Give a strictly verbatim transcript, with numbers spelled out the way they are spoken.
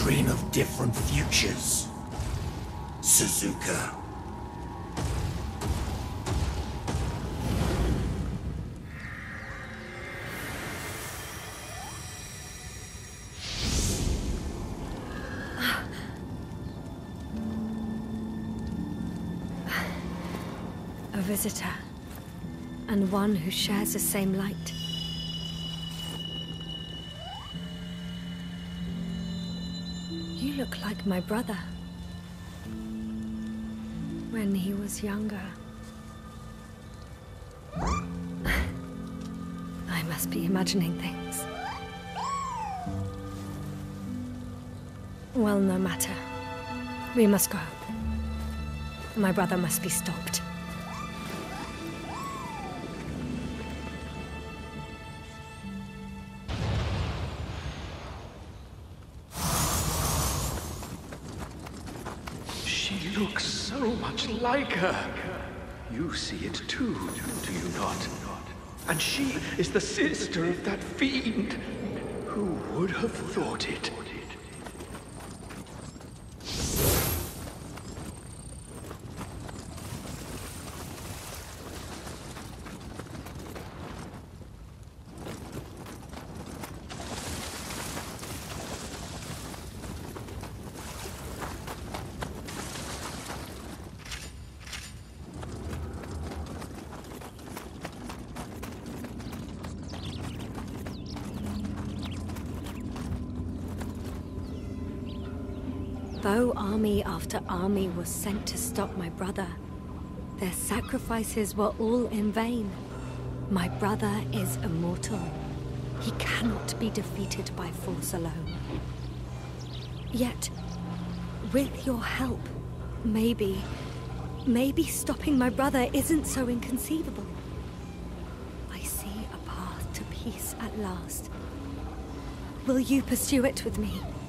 dream of different futures. Suzuka. A visitor, and one who shares the same light. You look like my brother. When he was younger. I must be imagining things. Well, no matter. We must go. My brother must be stopped. She looks so much like her. You see it too, do you not? And she is the sister of that fiend. Who would have thought it? Though army after army was sent to stop my brother, their sacrifices were all in vain. My brother is immortal. He cannot be defeated by force alone. Yet, with your help, maybe, maybe stopping my brother isn't so inconceivable. I see a path to peace at last. Will you pursue it with me?